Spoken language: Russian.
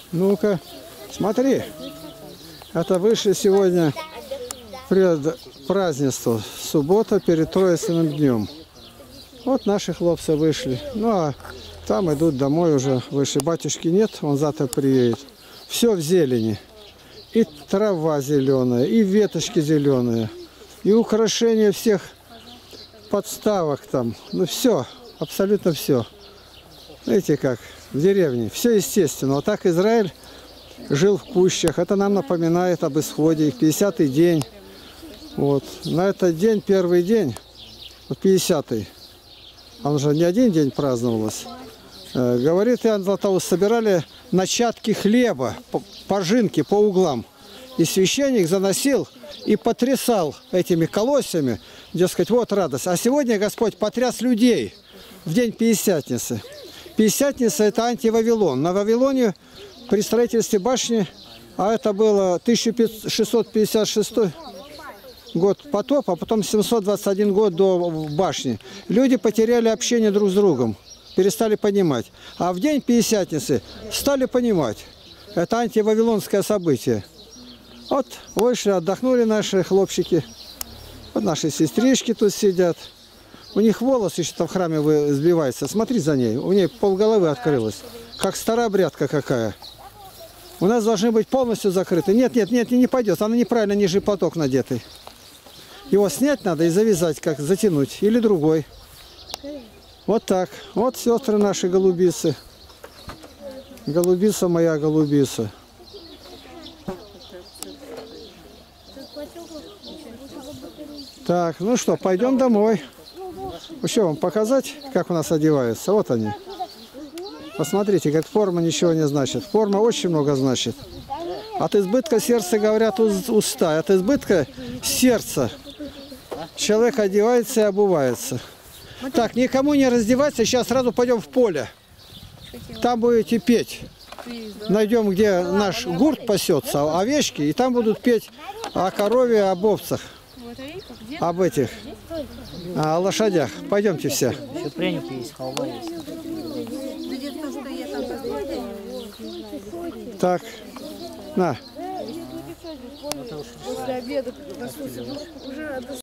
Ну-ка, смотри. Это вышли сегодня пред празднество. Суббота перед Троицыным днем. Вот наши хлопцы вышли. Ну а там идут домой уже. Выше батюшки нет, он завтра приедет. Все в зелени. И трава зеленая, и веточки зеленые, и украшения всех подставок там. Ну все, абсолютно все. Видите как, в деревне. Все естественно. Вот так Израиль жил в пущах. Это нам напоминает об исходе. Их 50-й день. Вот. На этот день, первый день, вот 50-й, он же не один день праздновалось. Говорит Иоанн Златоуст, собирали начатки хлеба, пожинки по углам. И священник заносил и потрясал этими колосьями, дескать, вот радость. А сегодня Господь потряс людей в день Пятидесятницы. Пятидесятница – это антивавилон. На Вавилоне при строительстве башни, а это было 1656 год потопа, а потом 721 год до башни. Люди потеряли общение друг с другом, перестали понимать. А в день Пятидесятницы стали понимать. Это антивавилонское событие. Вот вышли, отдохнули наши хлопчики. Вот наши сестрички тут сидят. У них волос еще там в храме сбивается. Смотри за ней. У нее полголовы открылось. Как старообрядка какая. У нас должны быть полностью закрыты. Нет, не пойдет. Она неправильно, ниже платок надетый. Его снять надо и завязать, как затянуть. Или другой. Вот так. Вот сестры наши голубицы. Голубица моя, голубица. Так, ну что, пойдем домой. Еще вам показать, как у нас одеваются. Вот они. Посмотрите, как форма ничего не значит. Форма очень много значит. От избытка сердца, говорят, уста. От избытка сердца человек одевается и обувается. Так, никому не раздеваться. Сейчас сразу пойдем в поле. Там будете петь. Найдем, где наш гурт пасется, овечки. И там будут петь о корове, об овцах. Об этих, о лошадях. Пойдемте все. Еще пряники есть, халва есть. Так, на. После обеда